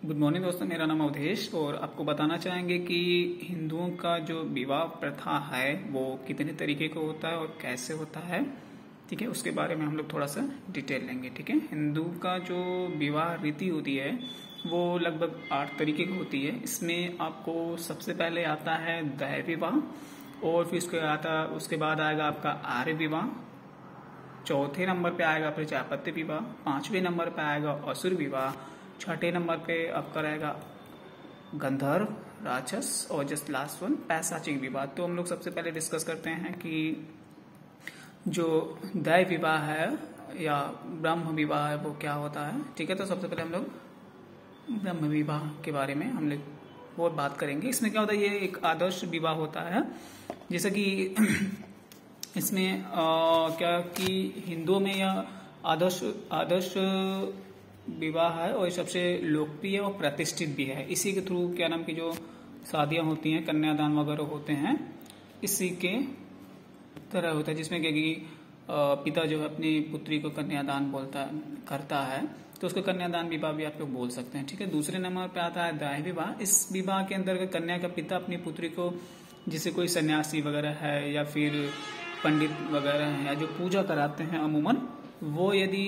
Good morning दोस्तों, मेरा नाम अवधेश और आपको बताना चाहेंगे कि हिंदुओं का जो विवाह प्रथा है वो कितने तरीके का होता है और कैसे होता है। ठीक है, उसके बारे में हम लोग थोड़ा सा डिटेल लेंगे। ठीक है, हिंदू का जो विवाह रीति होती है वो लगभग 8 तरीके की होती है। इसमें आपको सबसे पहले आता है दैव विवाह, और फिर उसके बाद आएगा आपका आर्य विवाह, चौथे नंबर पे आएगा प्रजापत्य विवाह, 5वें नंबर पे आएगा असुर विवाह, 6ठे नंबर पे आपका रहेगा गंधर्व राक्षस, और जस्ट लास्ट वन पैशाचिक विवाह। तो हम लोग सबसे पहले डिस्कस करते हैं कि जो दैव विवाह है या ब्रह्म विवाह है वो क्या होता है। ठीक है, तो सबसे पहले हम लोग ब्रह्म विवाह के बारे में हम लोग बहुत बात करेंगे। इसमें क्या होता है, ये एक आदर्श विवाह होता है। जैसे कि इसमें क्या कि हिंदुओं में यह आदर्श विवाह है और सबसे लोकप्रिय और प्रतिष्ठित भी है। इसी के थ्रू क्या नाम की जो शादियां होती हैं, कन्यादान वगैरह होते हैं, इसी के तरह होता है, जिसमें क्या कि पिता जो है अपनी पुत्री को कन्यादान करता है, तो उसको कन्यादान विवाह भी आप लोग बोल सकते हैं। ठीक है, दूसरे नंबर पे आता है दाह विवाह। इस विवाह के अंतर्गत कन्या का पिता अपनी पुत्री को, जिसे कोई सन्यासी वगैरह है या फिर पंडित वगैरह हैं या जो पूजा कराते हैं अमूमन, वो यदि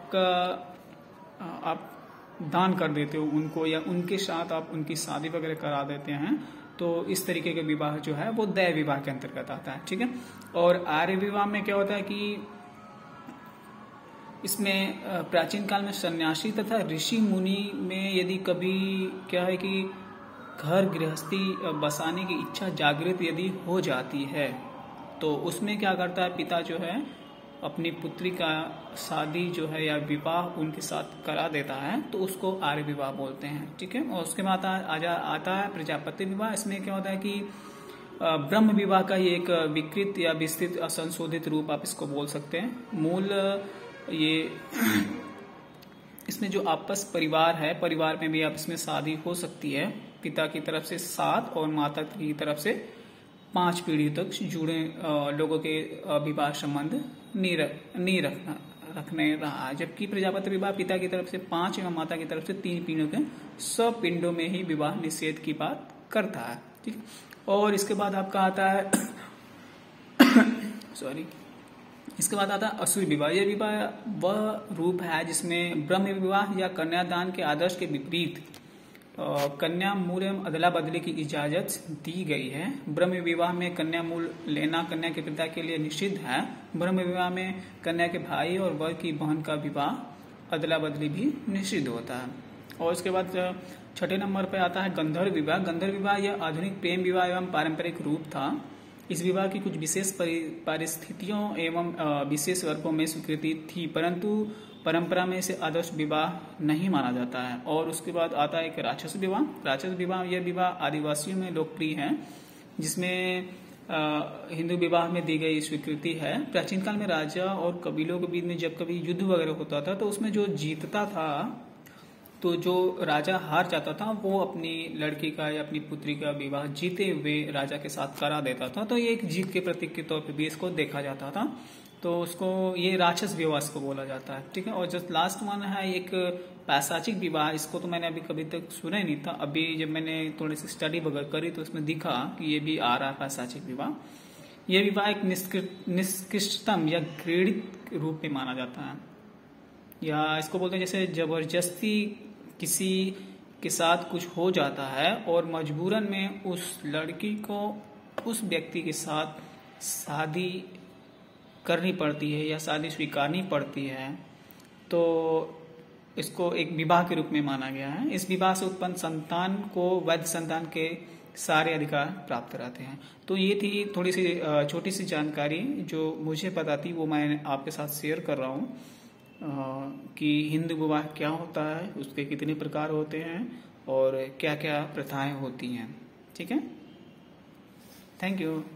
आप दान कर देते हो उनको या उनके साथ आप उनकी शादी वगैरह करा देते हैं, तो इस तरीके का विवाह जो है वो दैव विवाह के अंतर्गत आता है। ठीक है, और आर्य विवाह में क्या होता है कि इसमें प्राचीन काल में सन्यासी तथा ऋषि मुनि में यदि कभी क्या है कि घर गृहस्थी बसाने की इच्छा जागृत यदि हो जाती है, तो उसमें क्या करता है, पिता जो है अपनी पुत्री का शादी जो है या विवाह उनके साथ करा देता है, तो उसको आर्य विवाह बोलते हैं। ठीक है, और उसके बाद आता है प्रजापत्य विवाह। इसमें क्या होता है कि ब्रह्म विवाह का ही एक विकृत या विस्तृत संशोधित रूप आप इसको बोल सकते हैं। मूल ये इसमें जो आपस परिवार है, परिवार में भी आप इसमें शादी हो सकती है। पिता की तरफ से 7 और माता की तरफ से 5 पीढ़ी तक जुड़े लोगों के विवाह संबंध नहीं रखने रहा, जबकि प्रजापत्य विवाह पिता की तरफ से 5 एवं माता की तरफ से 3 पीढ़ियों के सब पिंडों में ही विवाह निषेध की बात करता है। ठीक, और इसके बाद आपका आता है इसके बाद आता है असुर विवाह। यह विवाह वह रूप है जिसमें ब्रह्म विवाह या कन्यादान के आदर्श के विपरीत कन्या मूल एवं अदला बदली की इजाजत दी गई है। ब्रह्म विवाह में कन्या मूल लेना कन्या के पिता के लिए निषिद्ध है। ब्रह्म विवाह में कन्या के भाई और वर की बहन का विवाह अदला बदली भी निषिद्ध होता है। और इसके बाद 6ठे नंबर पर आता है गंधर्व विवाह। गंधर्व विवाह यह आधुनिक प्रेम विवाह एवं पारंपरिक रूप था। इस विवाह की कुछ विशेष परिस्थितियों एवं विशेष वर्गों में स्वीकृति थी, परंतु परंपरा में इसे आदर्श विवाह नहीं माना जाता है। और उसके बाद आता है एक राक्षस विवाह। राक्षस विवाह यह विवाह आदिवासियों में लोकप्रिय है, जिसमें हिंदू विवाह में दी गई स्वीकृति है। प्राचीन काल में राजा और कबीलों के बीच में जब कभी युद्ध वगैरह होता था, तो उसमें जो जीतता था, तो जो राजा हार जाता था, वो अपनी लड़की का या अपनी पुत्री का विवाह जीते हुए राजा के साथ करा देता था। तो ये एक जीत के प्रतीक के तौर पर भी इसको देखा जाता था, तो उसको ये राक्षस विवाह को बोला जाता है। ठीक है, और जस्ट लास्ट वन है एक पैशाचिक विवाह। इसको तो मैंने अभी कभी तक सुना ही नहीं था। अभी जब मैंने थोड़ी सी स्टडी वगैरह करी तो उसमें दिखा कि ये भी आ रहा है पैशाचिक विवाह। यह विवाह एक निष्कृष्टतम या घृणित रूप में माना जाता है, या इसको बोलते हैं जैसे जबरदस्ती किसी के साथ कुछ हो जाता है और मजबूरन में उस लड़की को उस व्यक्ति के साथ शादी करनी पड़ती है या शादी स्वीकारनी पड़ती है, तो इसको एक विवाह के रूप में माना गया है। इस विवाह से उत्पन्न संतान को वैध संतान के सारे अधिकार प्राप्त रहते हैं। तो ये थी थोड़ी सी छोटी सी जानकारी जो मुझे पता थी, वो मैं आपके साथ शेयर कर रहा हूँ कि हिंदू विवाह क्या होता है, उसके कितने प्रकार होते हैं और क्या क्या प्रथाएं होती हैं। ठीक है, थैंक यू।